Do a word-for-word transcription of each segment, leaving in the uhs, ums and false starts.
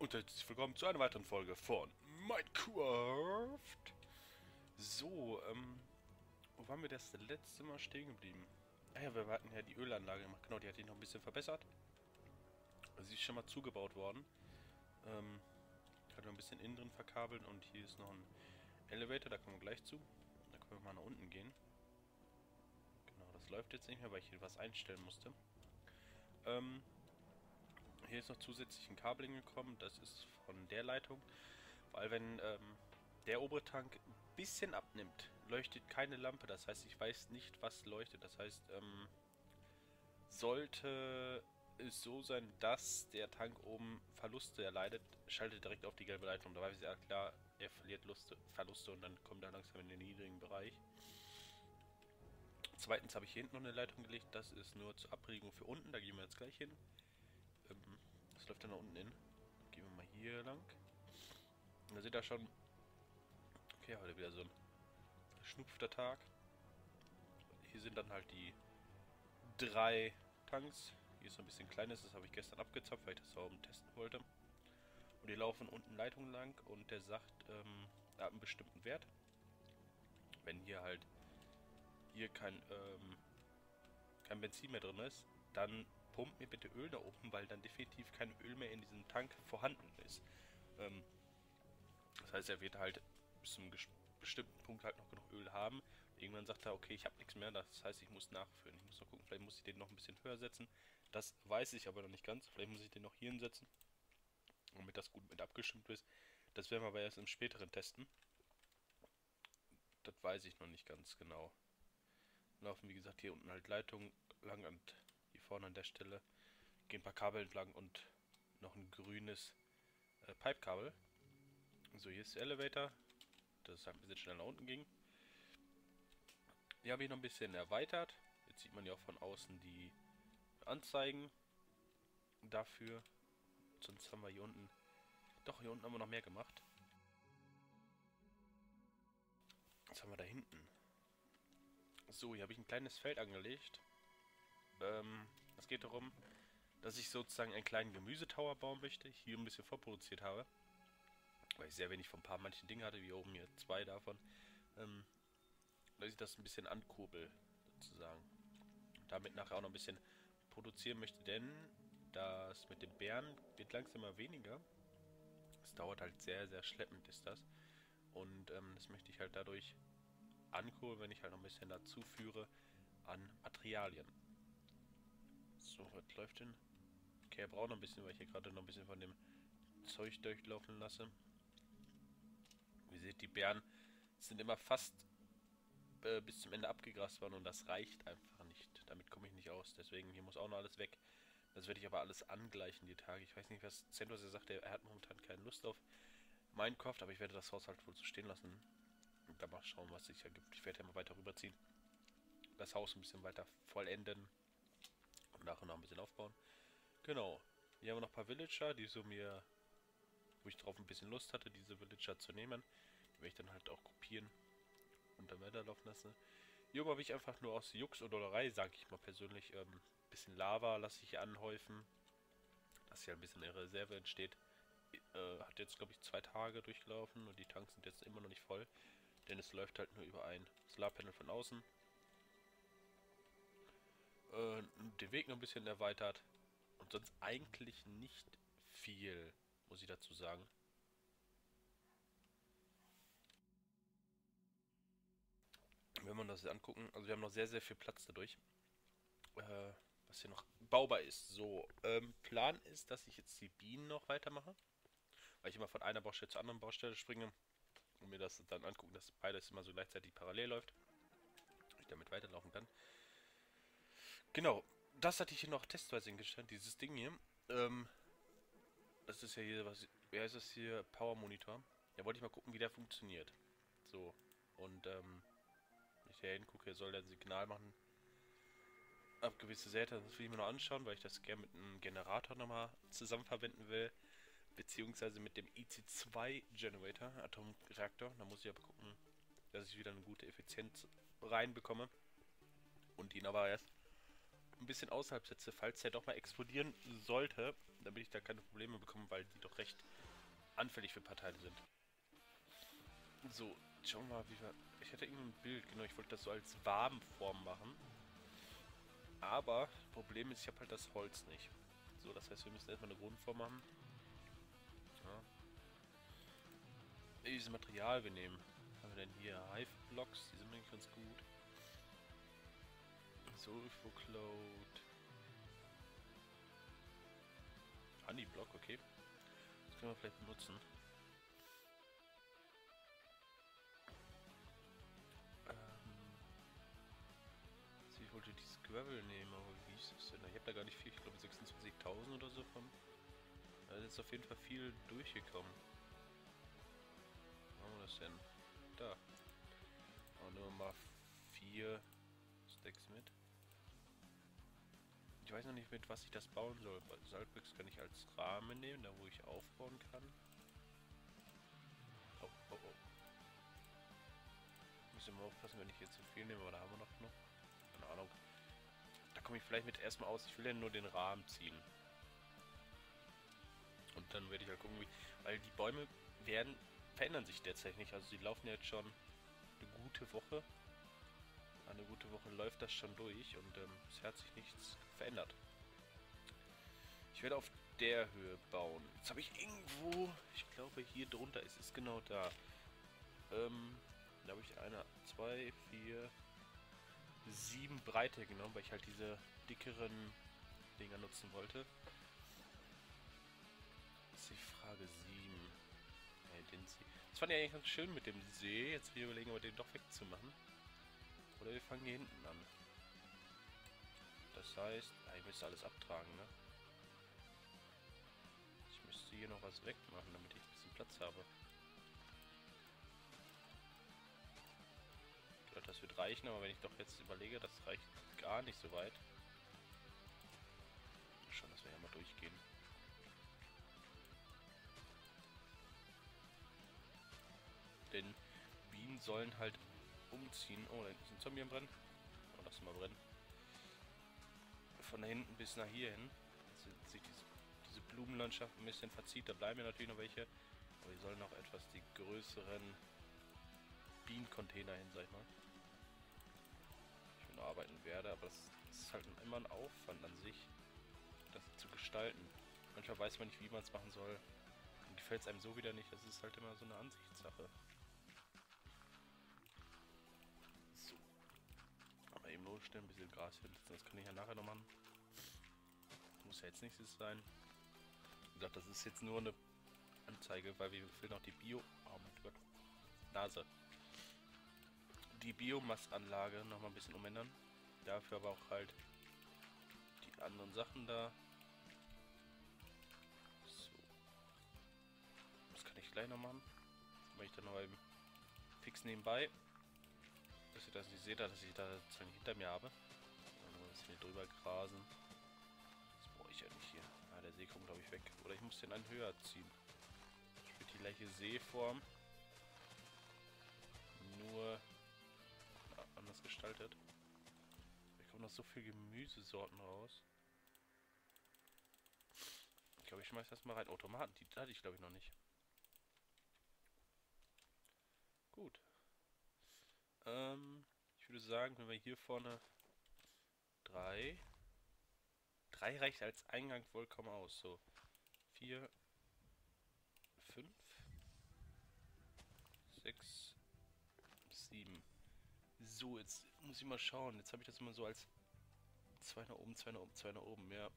Und herzlich willkommen zu einer weiteren Folge von Minecraft. So, ähm, wo waren wir das letzte Mal stehen geblieben? Ah ja, wir hatten ja die Ölanlage gemacht. Genau, die hat sich noch ein bisschen verbessert. Sie ist schon mal zugebaut worden. Ähm, hat noch ein bisschen innen drin verkabelt und hier ist noch ein Elevator, da kommen wir gleich zu. Da können wir mal nach unten gehen. Genau, das läuft jetzt nicht mehr, weil ich hier was einstellen musste. Ähm, hier ist noch zusätzlich ein Kabel gekommen, das ist von der Leitung. Weil wenn ähm, der obere Tank ein bisschen abnimmt, leuchtet keine Lampe. Das heißt, ich weiß nicht, was leuchtet. Das heißt, ähm, sollte es so sein, dass der Tank oben Verluste erleidet, schaltet direkt auf die gelbe Leitung. Da weiß ich ja klar, er verliert Luste, Verluste und dann kommt er langsam in den niedrigen Bereich. Zweitens habe ich hier hinten noch eine Leitung gelegt. Das ist nur zur Abregung für unten. Da gehen wir jetzt gleich hin. Ähm, das läuft dann nach unten hin. Gehen wir mal hier lang. Da seht ihr schon. Okay, heute wieder so ein verschnupfter Tag. Hier sind dann halt die drei Tanks. Hier ist so ein bisschen kleines, das habe ich gestern abgezapft, weil ich das oben testen wollte. Und die laufen unten Leitungen lang und der sagt, ähm, er hat einen bestimmten Wert. Wenn hier halt hier kein, ähm, kein Benzin mehr drin ist, dann pumpt mir bitte Öl da oben, weil dann definitiv kein Öl mehr in diesem Tank vorhanden ist. Ähm, das heißt, er wird halt bis zum bestimmten Punkt halt noch genug Öl haben. Irgendwann sagt er, okay, ich habe nichts mehr, das heißt, ich muss nachfüllen. Ich muss noch gucken, vielleicht muss ich den noch ein bisschen höher setzen. Das weiß ich aber noch nicht ganz. Vielleicht muss ich den noch hier hinsetzen, damit das gut mit abgestimmt ist. Das werden wir aber erst im späteren testen. Das weiß ich noch nicht ganz genau. Laufen, wie gesagt, hier unten halt Leitungen lang und hier vorne an der Stelle gehen ein paar Kabel entlang und noch ein grünes äh, Pipekabel. So, hier ist der Elevator. Das ist halt ein bisschen schneller nach unten ging. Hier habe ich noch ein bisschen erweitert. Jetzt sieht man ja auch von außen die Anzeigen dafür. Sonst haben wir hier unten... Doch, hier unten haben wir noch mehr gemacht. Was haben wir da hinten? So, hier habe ich ein kleines Feld angelegt. Ähm, es geht darum, dass ich sozusagen einen kleinen Gemüsetower bauen möchte. Hier ein bisschen vorproduziert habe. Weil ich sehr wenig von ein paar manchen Dingen hatte, wie oben hier zwei davon. Ähm, dass ich das ein bisschen ankurbel, sozusagen. Damit nachher auch noch ein bisschen produzieren möchte, denn das mit den Bären wird langsam mal weniger. Es dauert halt sehr, sehr schleppend ist das. Und ähm, das möchte ich halt dadurch ankurbeln, wenn ich halt noch ein bisschen dazu führe an Materialien. So, was läuft denn? Okay, er braucht noch ein bisschen, weil ich hier gerade noch ein bisschen von dem Zeug durchlaufen lasse. Wie ihr seht, die Bären sind immer fast äh, bis zum Ende abgegrast worden und das reicht einfach nicht. Damit komme ich nicht aus. Deswegen, hier muss auch noch alles weg. Das werde ich aber alles angleichen, die Tage. Ich weiß nicht, was Zentos er sagt, er hat momentan keine Lust auf Minecraft, aber ich werde das Haus halt wohl so stehen lassen. Und dann mal schauen, was sich ergibt. Ich werde ja mal weiter rüberziehen. Das Haus ein bisschen weiter vollenden. Und nachher noch ein bisschen aufbauen. Genau. Hier haben wir noch ein paar Villager, die so mir, wo ich drauf ein bisschen Lust hatte, diese Villager zu nehmen. Die werde ich dann halt auch kopieren und dann weiterlaufen lassen. Hier oben habe ich einfach nur aus Jux und Dollerei, sage ich mal persönlich, ein ähm, bisschen Lava lasse ich hier anhäufen, dass hier ein bisschen eine Reserve entsteht. Äh, hat jetzt, glaube ich, zwei Tage durchgelaufen und die Tanks sind jetzt immer noch nicht voll, denn es läuft halt nur über ein Solarpanel von außen. Äh, den Weg noch ein bisschen erweitert und sonst eigentlich nicht viel, muss ich dazu sagen. Wenn wir uns das angucken, also wir haben noch sehr, sehr viel Platz dadurch. Äh, was hier noch baubar ist. So, ähm, Plan ist, dass ich jetzt die Bienen noch weitermache. Weil ich immer von einer Baustelle zur anderen Baustelle springe. Und mir das dann angucken, dass beides immer so gleichzeitig parallel läuft. Und ich damit weiterlaufen kann. Genau, das hatte ich hier noch testweise hingestellt, dieses Ding hier. Ähm, das ist ja hier, was, wer heißt das hier? Power Monitor. Da wollte ich mal gucken, wie der funktioniert. So, und ähm, wenn ich hier hingucke, soll der ein Signal machen. Ab gewisse Säte, das will ich mir noch anschauen, weil ich das gerne mit einem Generator nochmal zusammen verwenden will. Beziehungsweise mit dem I C zwei Generator, Atomreaktor. Da muss ich aber gucken, dass ich wieder eine gute Effizienz reinbekomme. Und ihn aber erst ein bisschen außerhalb setze, falls der doch mal explodieren sollte, damit ich da keine Probleme bekomme, weil die doch recht anfällig für Partei sind. So, schauen wir mal, wie wir... Ich hätte irgendein Bild, genau, ich wollte das so als Wabenform machen. Aber, das Problem ist, ich habe halt das Holz nicht. So, das heißt, wir müssen erstmal eine Grundform machen. Ja. Welches Material wir nehmen. Was haben wir denn hier? Hive-Blocks, die sind eigentlich ganz gut. Sulfur-Cloud. Honey-Block, okay. Das können wir vielleicht benutzen. Ähm, also ich wollte dieses Gravel nehmen, aber wie ist das denn? Ich habe da gar nicht viel, ich glaube sechsundzwanzigtausend oder so von. Da ist auf jeden Fall viel durchgekommen. Wo haben wir das denn? Da. Und nehmen wir mal vier Stacks mit. Ich weiß noch nicht, mit was ich das bauen soll. Saltbricks kann ich als Rahmen nehmen, da wo ich aufbauen kann. Oh, oh, oh. Müssen wir aufpassen, wenn ich jetzt zu viel nehme, aber da haben wir noch genug. Keine Ahnung. Da komme ich vielleicht mit erstmal aus. Ich will ja nur den Rahmen ziehen. Und dann werde ich halt gucken, wie. Weil die Bäume werden verändern sich derzeit nicht. Also die laufen jetzt schon eine gute Woche. Eine gute Woche läuft das schon durch und ähm, es hat sich nichts verändert. Ich werde auf der Höhe bauen. Jetzt habe ich irgendwo, ich glaube hier drunter ist es genau da. Ähm, da habe ich eine, zwei, vier, sieben Breite genommen, weil ich halt diese dickeren Dinger nutzen wollte. Das ist die Frage sieben. Ja, den See. Das fand ich eigentlich ganz schön mit dem See. Jetzt will ich überlegen, ob wir den doch wegzumachen. Oder wir fangen hier hinten an. Das heißt, ich müsste alles abtragen, ne? Ich müsste hier noch was wegmachen, damit ich ein bisschen Platz habe. Ich glaube, das wird reichen, aber wenn ich doch jetzt überlege, das reicht gar nicht so weit. Schon, dass wir ja mal durchgehen. Denn Bienen sollen halt umziehen. Oh, da ist ein Zombie am Brennen. Oh, lass mal brennen. Von da hinten bis nach hier hin. Jetzt sich diese, diese Blumenlandschaft ein bisschen verzieht. Da bleiben ja natürlich noch welche. Aber die sollen auch etwas die größeren Bienencontainer hin, sag ich mal. Ich nur arbeiten werde, aber das ist halt immer ein Aufwand an sich, das zu gestalten. Manchmal weiß man nicht, wie man es machen soll. Dann gefällt es einem so wieder nicht. Das ist halt immer so eine Ansichtssache. So. Aber eben nur schnell ein bisschen Gras finden. Das kann ich ja nachher noch machen. Muss ja jetzt nichts sein. Wie gesagt, das ist jetzt nur eine Anzeige, weil wir fehlen auch die Bio... Oh mein Gott. Nase. Die Biomassanlage noch mal ein bisschen umändern. Dafür aber auch halt die anderen Sachen da. So. Das kann ich gleich noch machen. Das mache ich dann noch mal fix nebenbei. Dass ihr das nicht seht, dass ich da sozusagen hinter mir habe. Und noch ein bisschen hier drüber grasen. Das brauche ich ja nicht hier. Ah, der See kommt glaube ich weg. Oder ich muss den einen höher ziehen. Spielt die gleiche Seeform. Nur anders gestaltet. Da kommen noch so viele Gemüsesorten raus. Ich glaube, ich schmeiß das mal rein. Oh, Tomaten, die hatte ich glaube ich noch nicht. Gut. Ähm, ich würde sagen, wenn wir hier vorne drei. Drei reicht als Eingang vollkommen aus. So. Vier. Fünf. Sechs. Sieben. So, jetzt muss ich mal schauen. Jetzt habe ich das immer so als zwei nach oben, zwei nach oben, zwei nach oben. Ja.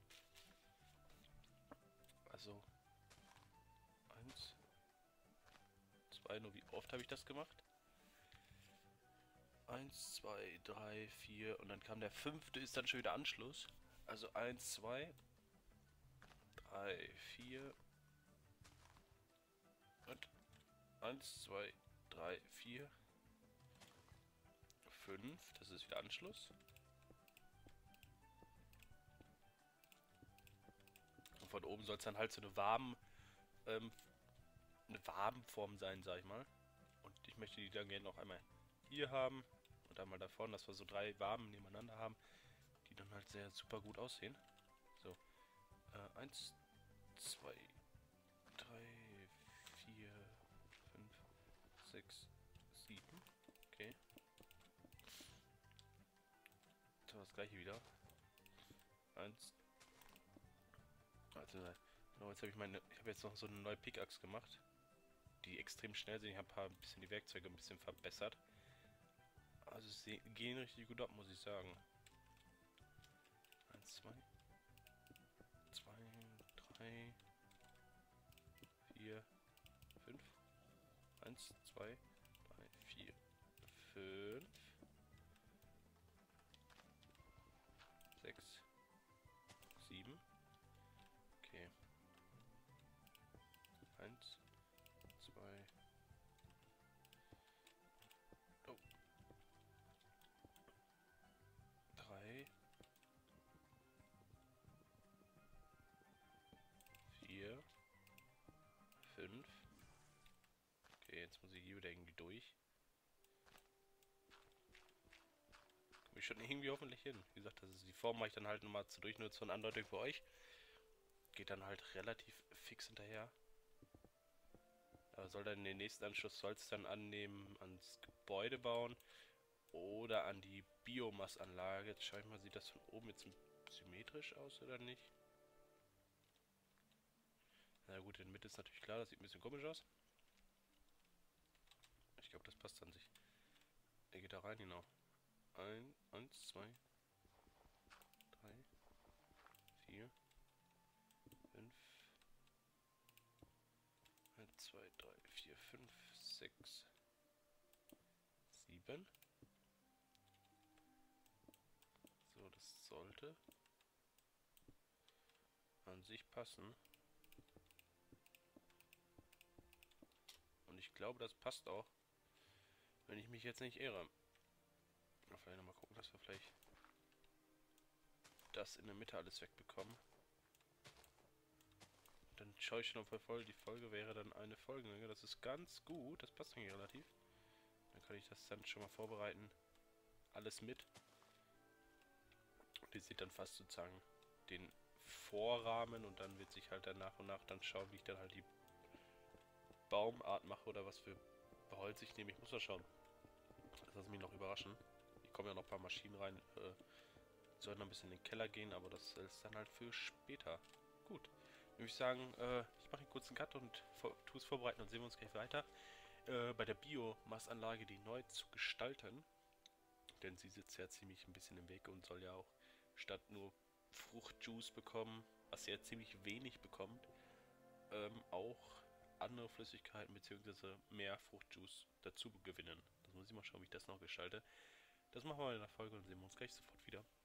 Also. Eins. Zwei. Nur wie oft habe ich das gemacht? Eins, zwei, drei, vier. Und dann kam der fünfte, ist dann schon wieder Anschluss. Also eins, zwei. drei, vier. Und eins, zwei, drei, vier. fünf. Das ist wieder Anschluss. Und von oben soll es dann halt so eine Waben, ähm, eine Wabenform sein, sag ich mal. Und ich möchte die dann gerne noch einmal hier haben und einmal da vorne, dass wir so drei Waben nebeneinander haben, die dann halt sehr super gut aussehen. So, äh, eins, zwei, drei, vier, fünf, sechs, sieben. Okay. So, das gleiche wieder. Eins. Also, genau, jetzt habe ich meine. Ich habe jetzt noch so eine neue Pickaxe gemacht, die extrem schnell sind. Ich habe ein bisschen die Werkzeuge ein bisschen verbessert. Also sie gehen richtig gut ab, muss ich sagen. Eins, zwei, zwei, drei, vier, fünf. Eins, zwei, drei, vier, fünf, sechs, sieben. Okay. Eins, zwei. Oh. Drei. Vier. Fünf. Okay, jetzt muss ich hier wieder irgendwie durch. Komme ich schon irgendwie hoffentlich hin. Wie gesagt, das ist die Form, mache ich dann halt nochmal zur Durchnutzung und Andeutung für euch. Geht dann halt relativ fix hinterher. Aber soll dann den nächsten Anschluss soll es dann annehmen, ans Gebäude bauen oder an die Biomassanlage. Jetzt schaue ich mal, sieht das von oben jetzt symmetrisch aus oder nicht? Na gut, in der Mitte ist natürlich klar, das sieht ein bisschen komisch aus. Ich glaube, das passt an sich. Er geht da rein, genau. Ein, eins, zwei, drei, vier, fünf, eins, zwei, drei, vier, fünf, sechs, sieben. So, das sollte an sich passen. Und ich glaube, das passt auch. Wenn ich mich jetzt nicht irre. Vielleicht nochmal gucken, dass wir vielleicht das in der Mitte alles wegbekommen. Dann schaue ich schon, ob wir voll. Die Folge wäre dann eine Folgenlänge. Das ist ganz gut. Das passt eigentlich relativ. Dann kann ich das dann schon mal vorbereiten. Alles mit. Und ihr seht dann fast sozusagen den Vorrahmen und dann wird sich halt dann nach und nach dann schauen, wie ich dann halt die Baumart mache oder was für Holz ich nehme. Ich muss mal schauen. Das lasse mich noch überraschen. Ich komme ja noch ein paar Maschinen rein. Äh, soll noch ein bisschen in den Keller gehen, aber das ist dann halt für später. Gut. Dann würde ich sagen, äh, ich mache einen kurzen Cut und tue es vorbereiten und sehen wir uns gleich weiter. Äh, bei der Biomassanlage die neu zu gestalten. Denn sie sitzt ja ziemlich ein bisschen im Weg und soll ja auch statt nur Fruchtjuice bekommen, was sie ja ziemlich wenig bekommt, ähm, auch andere Flüssigkeiten bzw. mehr Fruchtjuice dazu gewinnen. Das muss ich mal schauen, wie ich das noch gestalte. Das machen wir in der Folge und sehen wir uns gleich sofort wieder.